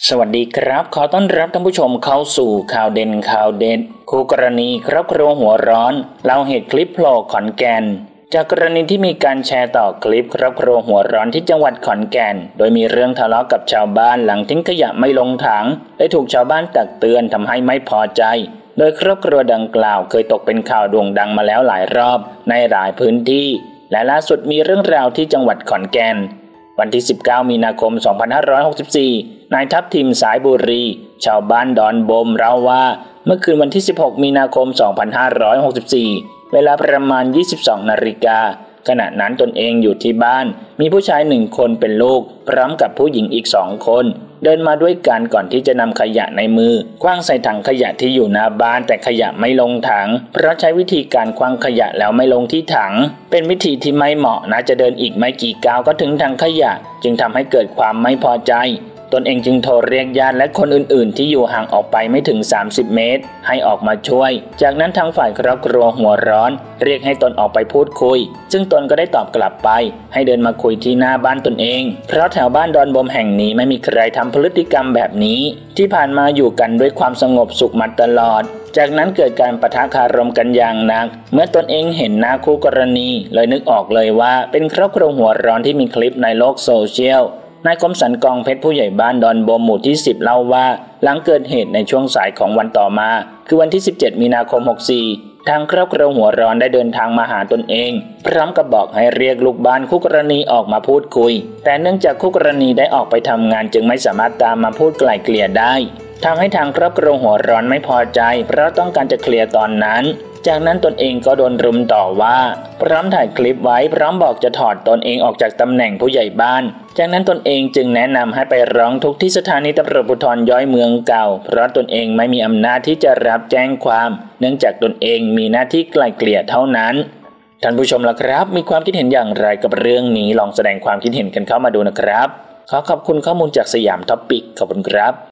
สวัสดีครับขอต้อนรับท่านผู้ชมเข้าสู่ข่าวเด่นข่าวเด็ดคู่กรณีครอบครัวหัวร้อนเล่าเหตุคลิปโผล่ขอนแก่นจากกรณีที่มีการแชร์ต่อคลิปครอบครัวหัวร้อนที่จังหวัดขอนแก่นโดยมีเรื่องทะเลาะกับชาวบ้านหลังทิ้งขยะไม่ลงถังได้ถูกชาวบ้านตักเตือนทำให้ไม่พอใจโดยครอบครัวดังกล่าวเคยตกเป็นข่าวโด่งดังมาแล้วหลายรอบในหลายพื้นที่และล่าสุดมีเรื่องราวที่จังหวัดขอนแก่นวันที่19มีนาคม2564นายทัพทิมสายบุรีชาวบ้านดอนบมเล่าว่าเมื่อคืนวันที่16มีนาคม2564เวลาประมาณ 22 นาฬิกาขณะนั้นตนเองอยู่ที่บ้านมีผู้ชาย1คนเป็นลูกพร้อมกับผู้หญิงอีก2คนเดินมาด้วยกันก่อนที่จะนำขยะในมือขว้างใส่ถังขยะที่อยู่หน้าบ้านแต่ขยะไม่ลงถังเพราะใช้วิธีการขว้างขยะแล้วไม่ลงที่ถังเป็นวิธีที่ไม่เหมาะนะจะเดินอีกไม่กี่ก้าวก็ถึงถังขยะจึงทำให้เกิดความไม่พอใจตนเองจึงโทรเรียกญาติและคนอื่นๆที่อยู่ห่างออกไปไม่ถึง30 เมตรให้ออกมาช่วยจากนั้นทางฝ่ายครอบครัวหัวร้อนเรียกให้ตนออกไปพูดคุยซึ่งตนก็ได้ตอบกลับไปให้เดินมาคุยที่หน้าบ้านตนเองเพราะแถวบ้านดอนบมแห่งนี้ไม่มีใครทำพฤติกรรมแบบนี้ที่ผ่านมาอยู่กันด้วยความสงบสุขมาตลอดจากนั้นเกิดการปะทะคารมกันอย่างหนักเมื่อตนเองเห็นหน้าคู่กรณีเลยนึกออกเลยว่าเป็นครอบครัวหัวร้อนที่มีคลิปในโลกโซเชียลนายคมสันกองเพชรผู้ใหญ่บ้านดอนบมหมู่ที่10เล่าว่าหลังเกิดเหตุในช่วงสายของวันต่อมาคือวันที่17มีนาคม64ทางครอบครัวหัวร้อนได้เดินทางมาหาตนเองพร้อมกับบอกให้เรียกลูกบ้านคู่กรณีออกมาพูดคุยแต่เนื่องจากคู่กรณีได้ออกไปทำงานจึงไม่สามารถตามมาพูดไกล่เกลี่ยได้ทำให้ทางครอบครัวหัวร้อนไม่พอใจเพราะต้องการจะเคลียร์ตอนนั้นจากนั้นตนเองก็โดนรุมต่อว่าพร้อมถ่ายคลิปไว้พร้อมบอกจะถอดตนเองออกจากตำแหน่งผู้ใหญ่บ้านจากนั้นตนเองจึงแนะนำให้ไปร้องทุกข์ที่สถานีตำรวจภูธรย้อยเมืองเก่าเพราะตนเองไม่มีอำนาจที่จะรับแจ้งความเนื่องจากตนเองมีหน้าที่ไกล่เกลี่ยเท่านั้นท่านผู้ชมล่ะครับมีความคิดเห็นอย่างไรกับเรื่องนี้ลองแสดงความคิดเห็นกันเข้ามาดูนะครับขอขอบคุณข้อมูลจากสยามท็อปปิกขอบคุณครับ